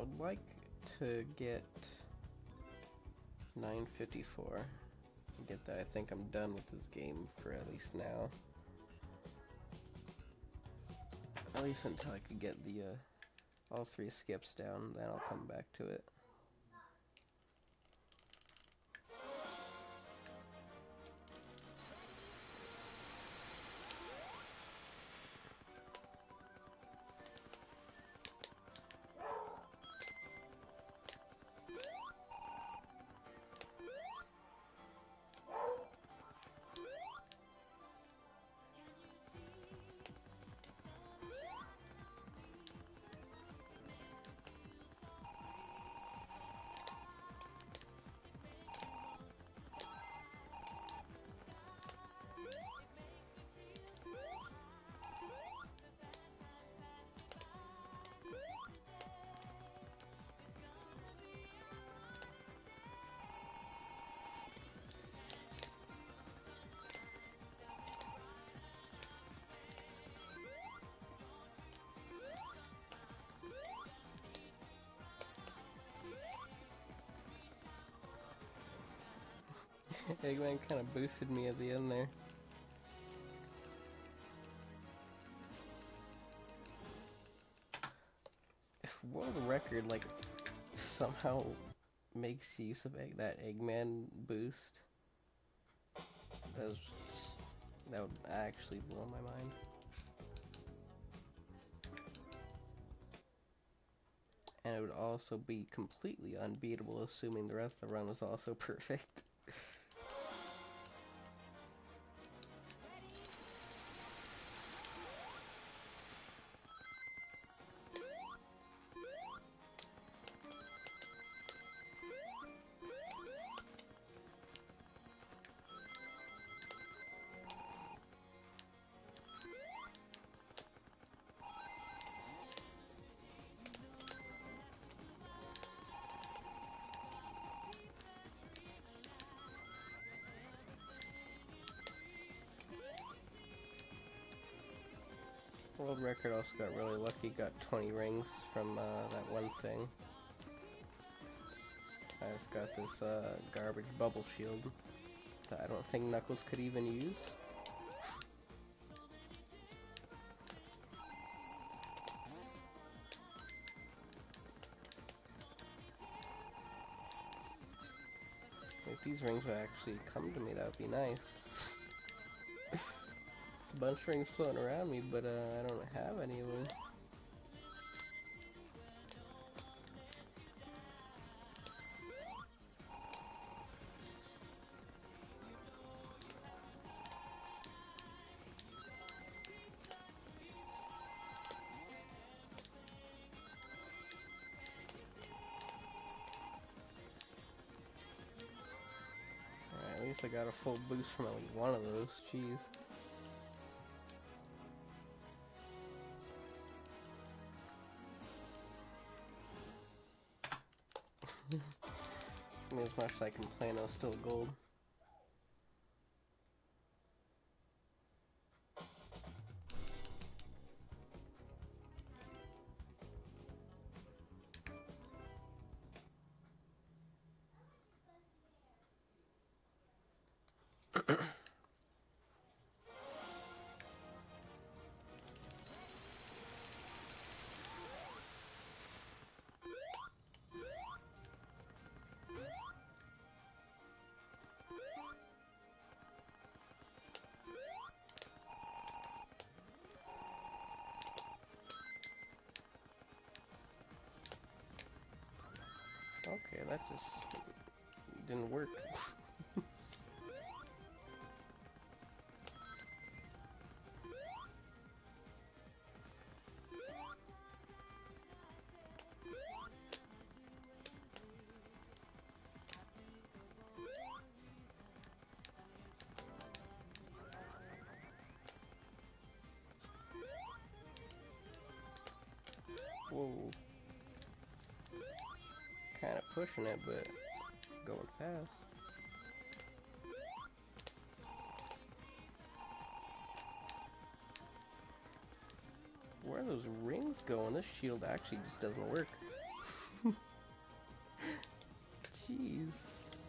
would like to get 954. Get that. I think I'm done with this game for at least now. At least until I could get the all 3 skips down, then I'll come back to it. Eggman kind of boosted me at the end there. If World Record like somehow makes use of that Eggman boost, that would actually blow my mind. And it would also be completely unbeatable, assuming the rest of the run was also perfect. World Record also got really lucky, got 20 rings from that one thing. I just got this garbage bubble shield that I don't think Knuckles could even use. If these rings would actually come to me, that would be nice. A bunch of rings floating around me, but I don't have any of them. Alright, at least I got a full boost from at least one of those. Jeez. I mean, as much as I complain, I was still gold. Okay, that just didn't work. Whoa. Kind of pushing it, but going fast. Where are those rings going? This shield actually just doesn't work. Jeez.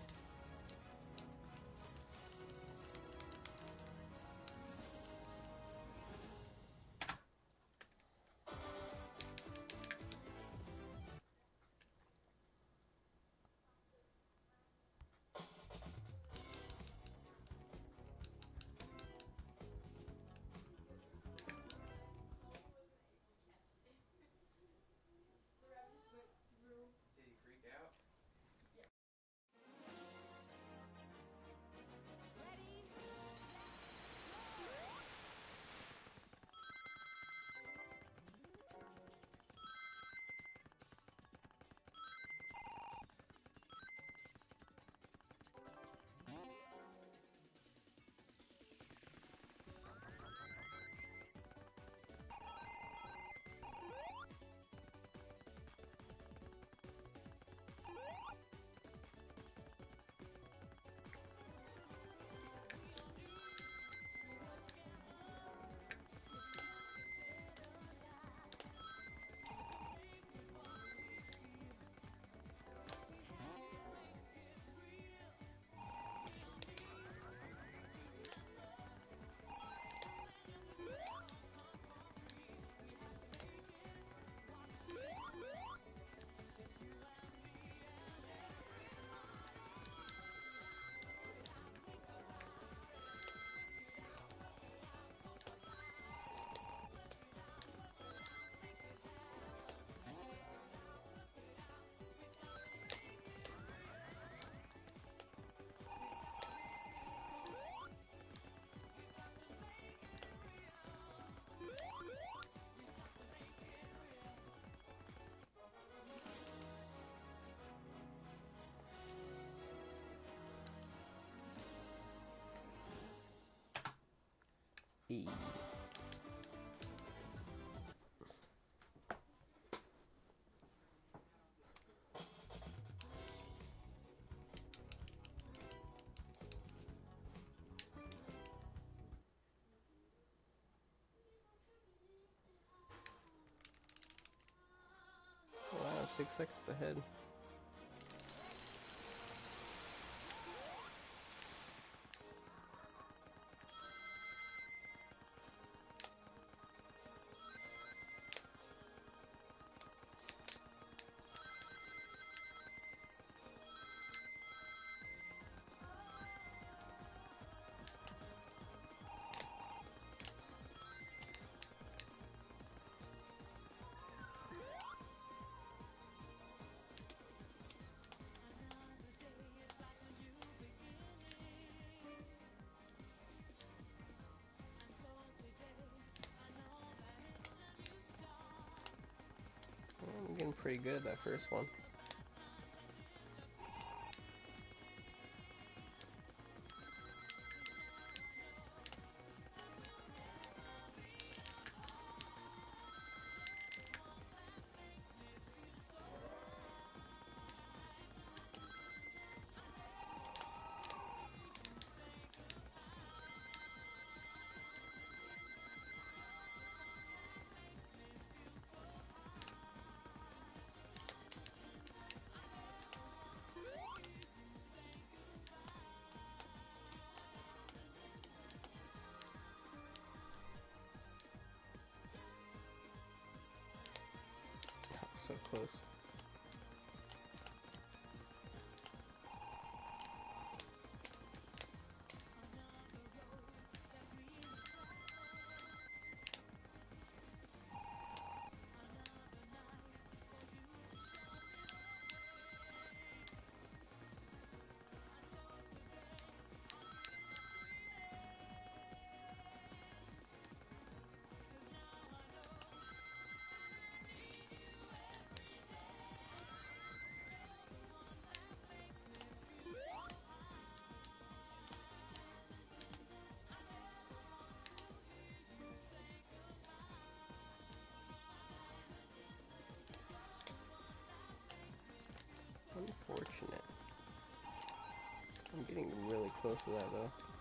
E. Wow, 6 seconds ahead. I'm getting pretty good at that first one. So close. Unfortunate. I'm getting really close to that though.